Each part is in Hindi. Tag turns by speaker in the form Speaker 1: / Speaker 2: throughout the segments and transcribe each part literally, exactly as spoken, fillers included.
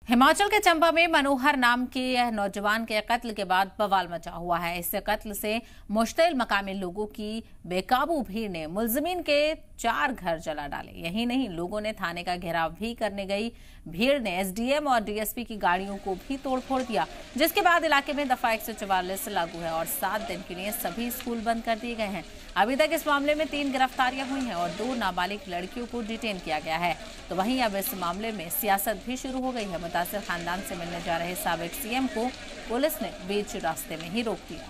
Speaker 1: हिमाचल के चंबा में मनोहर नाम के नौजवान के कत्ल के बाद बवाल मचा हुआ है। इस कत्ल से मुश्तिल मकामी लोगों की बेकाबू भीड़ ने मुलजिमीन के चार घर जला डाले। यही नहीं, लोगों ने थाने का घेराव भी करने गई भीड़ ने एसडीएम और डीएसपी की गाड़ियों को भी तोड़फोड़ दिया, जिसके बाद इलाके में दफा एक सौ चवालीस लागू है और सात दिन के लिए सभी स्कूल बंद कर दिए गए हैं। अभी तक इस मामले में तीन गिरफ्तारियां हुई हैं और दो नाबालिग लड़कियों को डिटेन किया गया है। तो वहीं अब इस मामले में सियासत भी शुरू हो गई है। मुतासिर खानदान से मिलने जा रहे साबिक सीएम को पुलिस ने बीच रास्ते में ही रोक दिया।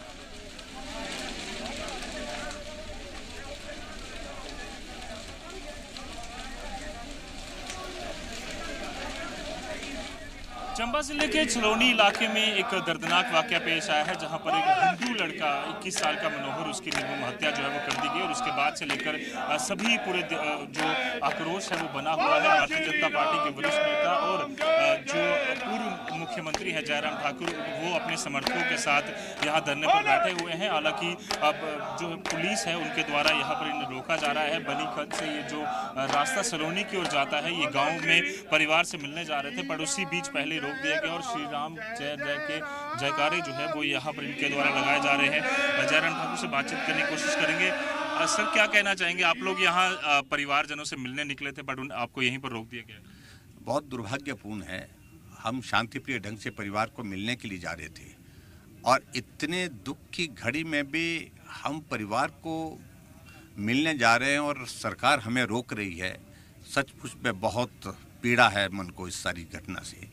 Speaker 2: चंबा जिले के छलौनी इलाके में एक दर्दनाक वाकया पेश आया है, जहां पर एक हिंदू लड़का इक्कीस साल का मनोहर, उसकी निर्मम हत्या जो है वो कर दी गई और उसके बाद से लेकर सभी पूरे जो आक्रोश है वो बना हुआ है। भारतीय जनता पार्टी के वरिष्ठ नेता और जो पूर्व मुख्यमंत्री है जयराम ठाकुर, वो अपने समर्थकों के साथ यहाँ धरने पर बैठे हुए हैं। हालांकि अब जो पुलिस है उनके द्वारा यहाँ पर इन्हें रोका जा रहा है। बनी खत से ये जो रास्ता सलोनी की ओर जाता है, ये गाँव में परिवार से मिलने जा रहे थे, पर उसी बीच पहले रोक दिया गया और श्री राम जय जय के जयकारे जो है वो यहाँ पर इनके द्वारा लगाए जा रहे हैं। जयराम ठाकुर से बातचीत करने की कोशिश करेंगे। सर, क्या कहना चाहेंगे? आप लोग यहाँ परिवारजनों से मिलने निकले थे, बट आपको यहीं पर रोक दिया गया।
Speaker 3: बहुत दुर्भाग्यपूर्ण है। हम शांतिप्रिय ढंग से परिवार को मिलने के लिए जा रहे थे और इतने दुख की घड़ी में भी हम परिवार को मिलने जा रहे हैं और सरकार हमें रोक रही है। सचमुच में बहुत पीड़ा है मन को इस सारी घटना से।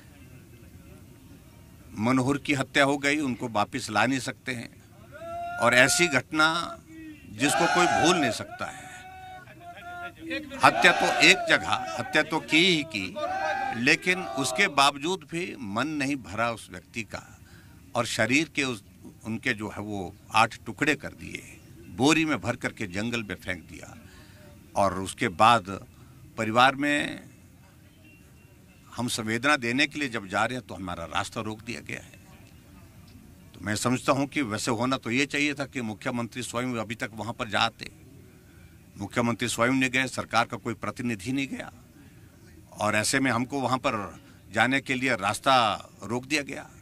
Speaker 3: मनोहर की हत्या हो गई, उनको वापस ला नहीं सकते हैं और ऐसी घटना जिसको कोई भूल नहीं सकता है। हत्या तो एक जगह हत्या तो की ही की, लेकिन उसके बावजूद भी मन नहीं भरा उस व्यक्ति का और शरीर के उस उनके जो है वो आठ टुकड़े कर दिए, बोरी में भर करके जंगल में फेंक दिया। और उसके बाद परिवार में हम संवेदना देने के लिए जब जा रहे हैं तो हमारा रास्ता रोक दिया गया है। तो मैं समझता हूं कि वैसे होना तो ये चाहिए था कि मुख्यमंत्री स्वयं अभी तक वहां पर जाते। मुख्यमंत्री स्वयं नहीं गए, सरकार का कोई प्रतिनिधि नहीं गया और ऐसे में हमको वहां पर जाने के लिए रास्ता रोक दिया गया।